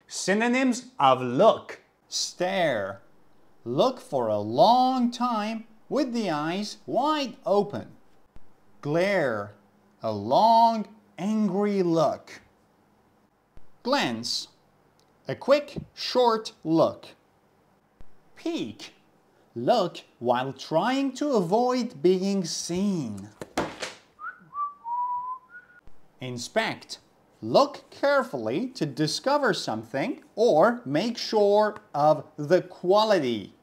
Synonyms of look. Stare. Look for a long time with the eyes wide open. Glare. A long, angry look. Glance. A quick, short look. Peek. Look while trying to avoid being seen. Inspect. Look carefully to discover something or make sure of the quality.